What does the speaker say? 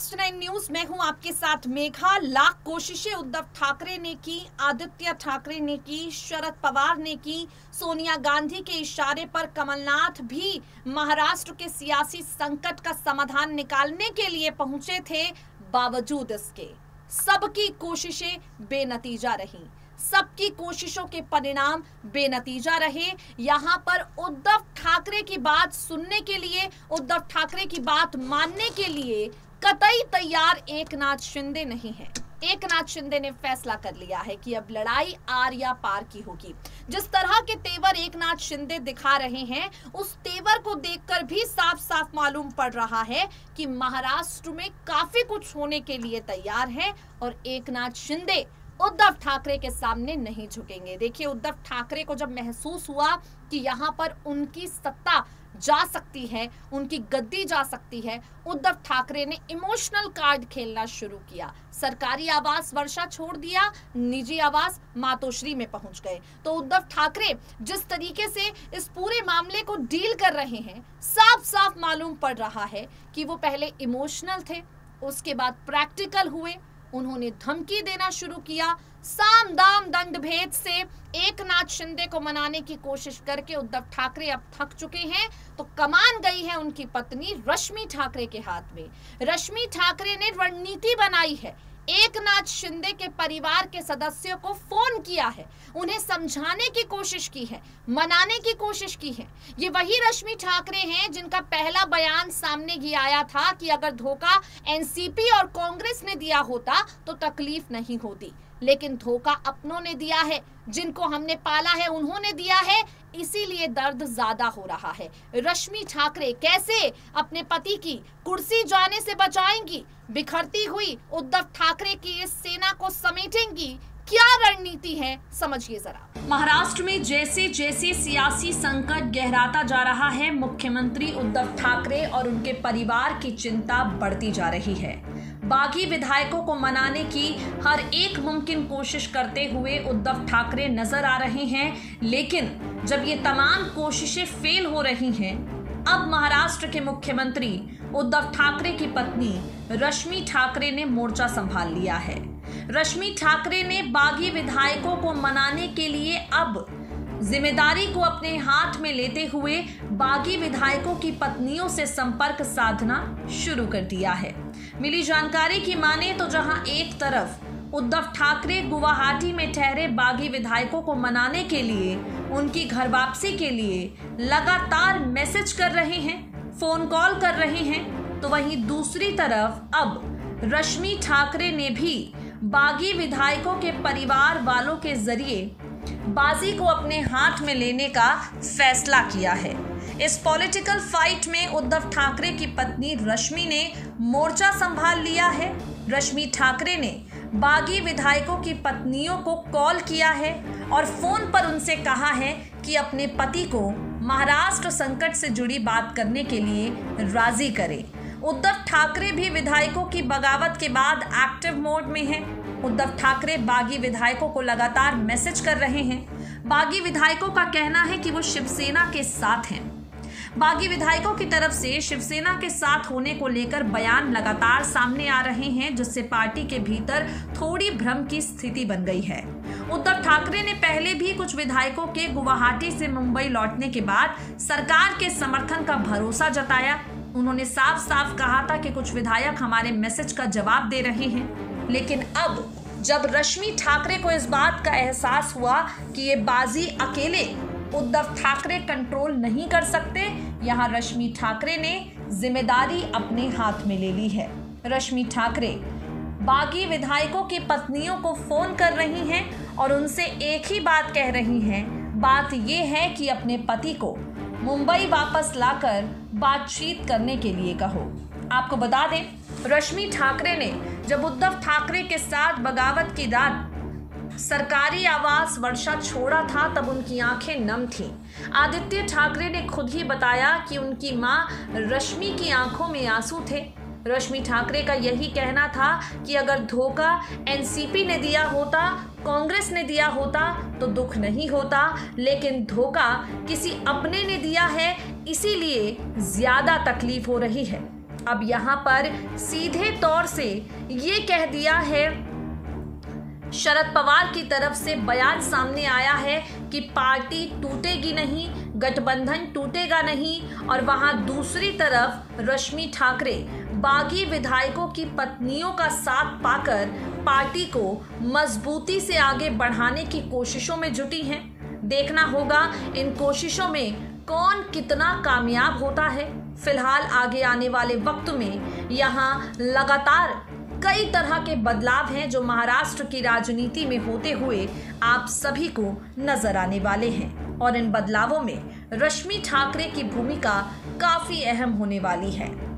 Next 9 news में हूं आपके साथ मेघा। लाख कोशिशें उद्धव ठाकरे ने की, आदित्य ठाकरे ने की, शरद पवार ने की, सोनिया गांधी के इशारे पर कमलनाथ भी महाराष्ट्र के सियासी संकट का समाधान निकालने के लिए पहुंचे थे। बावजूद इसके सबकी कोशिशें बेनतीजा रहीं, सबकी कोशिशों के परिणाम बेनतीजा रहे। यहां पर उद्धव ठाकरे की बात सुनने के लिए, उद्धव ठाकरे की बात मानने के लिए कतई तैयार एकनाथ शिंदे नहीं है। एकनाथ शिंदे ने फैसला कर लिया है कि अब लड़ाई आर या पार की होगी। जिस तरह के तेवर एकनाथ शिंदे दिखा रहे हैं, उस तेवर को देखकर भी साफ साफ मालूम पड़ रहा है कि महाराष्ट्र में काफी कुछ होने के लिए तैयार है और एकनाथ शिंदे उद्धव ठाकरे के सामने नहीं झुकेंगे। देखिए, उद्धव ठाकरे को जब महसूस हुआ कि यहां पर उनकी सत्ता जा सकती है, उनकी गद्दी जा सकती है, उद्धव ठाकरे ने इमोशनल कार्ड खेलना शुरू किया। सरकारी आवास वर्षा छोड़ दिया, निजी आवास मातोश्री में पहुंच गए। तो उद्धव ठाकरे जिस तरीके से इस पूरे मामले को डील कर रहे हैं, साफ साफ मालूम पड़ रहा है कि वो पहले इमोशनल थे, उसके बाद प्रैक्टिकल हुए। उन्होंने धमकी देना शुरू किया। साम दाम दंड भेद से एकनाथ शिंदे को मनाने की कोशिश करके उद्धव ठाकरे अब थक चुके हैं। तो कमान गई है उनकी पत्नी रश्मि ठाकरे के हाथ में। रश्मि ठाकरे ने रणनीति बनाई है, एकनाथ शिंदे के परिवार के सदस्यों को फोन किया है, उन्हें समझाने की कोशिश की है, मनाने की कोशिश की है। ये वही रश्मि ठाकरे हैं जिनका पहला बयान सामने ये आया था कि अगर धोखा एनसीपी और कांग्रेस ने दिया होता तो तकलीफ नहीं होती, लेकिन धोखा अपनों ने दिया है, जिनको हमने पाला है उन्होंने दिया है, इसीलिए दर्द ज्यादा हो रहा है। रश्मि ठाकरे कैसे अपने पति की कुर्सी जाने से बचाएंगी? बिखरती हुई उद्धव ठाकरे की इस सेना को समेटेंगी? क्या रणनीति है, समझिए जरा। महाराष्ट्र में जैसे जैसे सियासी संकट गहराता जा रहा है, मुख्यमंत्री उद्धव ठाकरे और उनके परिवार की चिंता बढ़ती जा रही है। बागी विधायकों को मनाने की हर एक मुमकिन कोशिश करते हुए उद्धव ठाकरे नजर आ रहे हैं, लेकिन जब ये तमाम कोशिशें फेल हो रही हैं, अब महाराष्ट्र के मुख्यमंत्री उद्धव ठाकरे की पत्नी रश्मि ठाकरे ने मोर्चा संभाल लिया है। रश्मि ठाकरे ने बागी विधायकों को मनाने के लिए अब जिम्मेदारी को अपने हाथ में लेते हुए बागी विधायकों की पत्नियों से संपर्क साधना शुरू कर दिया है। मिली जानकारी की माने तो जहां एक तरफ उद्धव ठाकरे गुवाहाटी में ठहरे बागी विधायकों को मनाने के लिए, उनकी घर वापसी के लिए लगातार मैसेज कर रहे हैं, फोन कॉल कर रहे हैं, तो वहीं दूसरी तरफ अब रश्मि ठाकरे ने भी बागी विधायकों के परिवार वालों के जरिए बाजी को अपने हाथ में लेने का फैसला किया है। इस पॉलिटिकल फाइट में उद्धव ठाकरे की पत्नी रश्मि ने मोर्चा संभाल लिया है। रश्मि ठाकरे ने बागी विधायकों की पत्नियों को कॉल किया है और फोन पर उनसे कहा है कि अपने पति को महाराष्ट्र संकट से जुड़ी बात करने के लिए राजी करें। उद्धव ठाकरे भी विधायकों की बगावत के बाद एक्टिव मोड में हैं। उद्धव ठाकरे बागी विधायकों को लगातार मैसेज कर रहे हैं। बागी विधायकों का कहना है कि वो शिवसेना के साथ हैं। बागी विधायकों की तरफ से शिवसेना के साथ होने को लेकर बयान लगातार सामने आ रहे हैं, जिससे पार्टी के भीतर थोड़ी भ्रम की स्थिति बन गई है। उद्धव ठाकरे ने पहले भी कुछ विधायकों के गुवाहाटी से मुंबई लौटने के बाद सरकार के समर्थन का भरोसा जताया। उन्होंने साफ साफ कहा था कि कुछ विधायक हमारे मैसेज का जवाब दे रहे हैं, लेकिन अब जब रश्मि ठाकरे को इस बात का एहसास हुआ कि ये बाजी अकेले उद्धव ठाकरे कंट्रोल नहीं कर सकते, यहाँ रश्मि ठाकरे ने जिम्मेदारी अपने हाथ में ले ली है। रश्मि ठाकरे बागी विधायकों की पत्नियों को फोन कर रही हैं और उनसे एक ही बात कह रही हैं। बात ये है कि अपने पति को मुंबई वापस लाकर बातचीत करने के लिए कहो। आपको बता दें, रश्मि ठाकरे ने जब उद्धव ठाकरे के साथ बगावत की रात सरकारी आवास वर्षा छोड़ा था, तब उनकी आंखें नम थीं। आदित्य ठाकरे ने खुद ही बताया कि उनकी मां रश्मि की आंखों में आंसू थे। रश्मि ठाकरे का यही कहना था कि अगर धोखा एनसीपी ने दिया होता, कांग्रेस ने दिया होता तो दुख नहीं होता, लेकिन धोखा किसी अपने ने दिया है, इसीलिए ज्यादा तकलीफ हो रही है। अब यहाँ पर सीधे तौर से ये कह दिया है, शरद पवार की तरफ से बयान सामने आया है कि पार्टी टूटेगी नहीं, गठबंधन टूटेगा नहीं। और वहां दूसरी तरफ रश्मि ठाकरे बागी विधायकों की पत्नियों का साथ पाकर पार्टी को मजबूती से आगे बढ़ाने की कोशिशों में जुटी हैं। देखना होगा इन कोशिशों में कौन कितना कामयाब होता है। फिलहाल आगे आने वाले वक्त में यहाँ लगातार कई तरह के बदलाव हैं जो महाराष्ट्र की राजनीति में होते हुए आप सभी को नजर आने वाले हैं, और इन बदलावों में रश्मि ठाकरे की भूमिका काफी अहम होने वाली है।